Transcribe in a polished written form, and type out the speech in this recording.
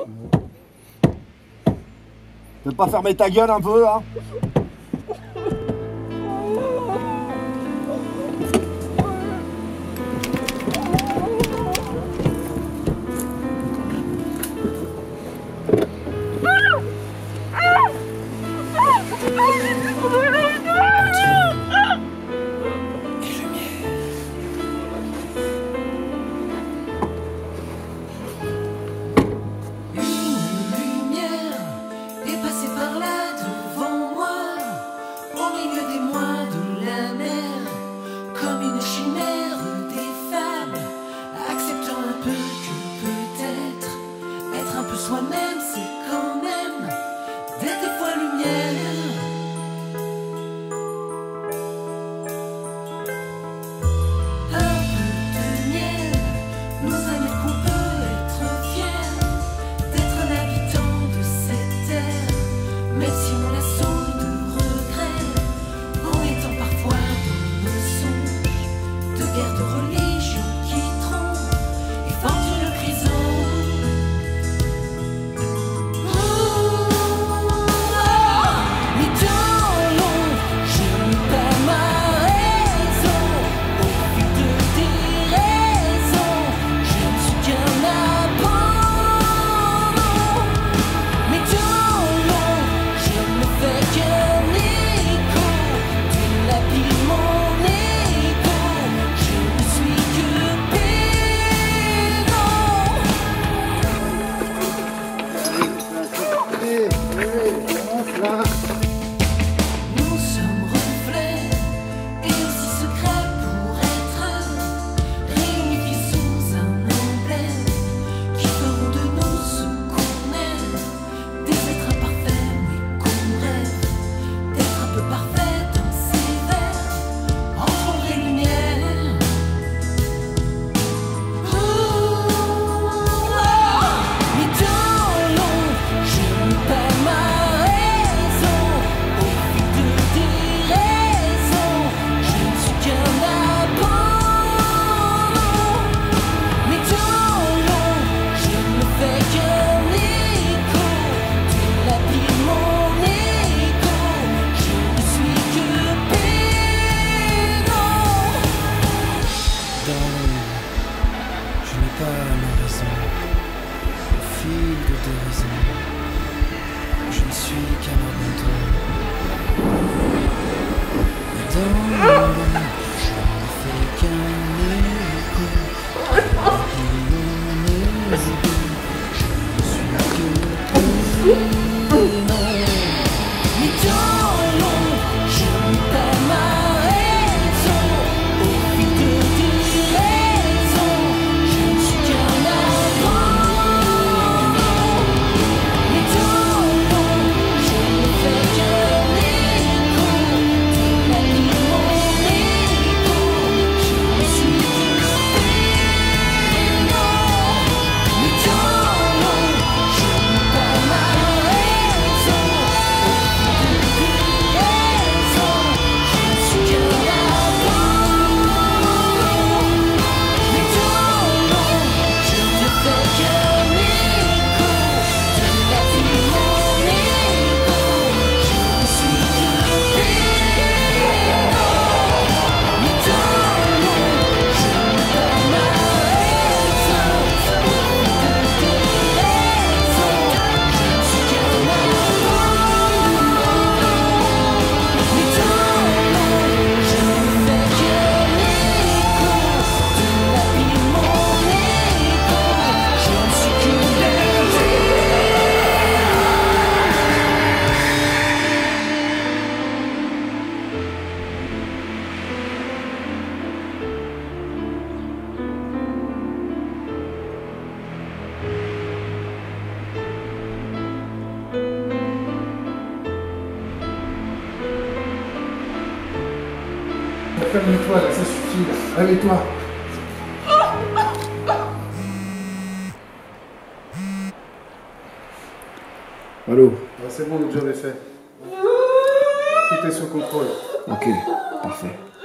Tu veux pas fermer ta gueule un peu là? Soi-même, c'est quand même d'être des fois lumière. Un peu de miel nous amène qu'on peut être fier d'être un habitant de cette terre, même si on la saute de regrets, en étant parfois dans nos songes de guerre, de religion qui trompent et forment une prison. Nous sommes reflets et aussi secrets pour être réunifiés sous un emblème qui feront de nous ce qu'on aime, des êtres imparfaits mais qu'on rêve d'être un peu parfaits dans ces vers entre ombre et lumière. Mais dans l'ombre, je me perds ma je ne suis qu'un abandon. Dans l'ombre, je ne fais qu'un écho. Je ne suis que mais dans l'ombre, je me perds ma raison. Au fil de tes raisons, je ne suis qu'un abandon. Mais dans l'ombre, je ne fais qu'un écho. De la vie, mon écho, je ne suis que pénon. Mais dans l'ombre, je me perds ma raison. Calme-toi là, ça suffit là. Réveille-toi. Allô? C'est bon, le job est fait. Tout est sous contrôle. Ok, parfait.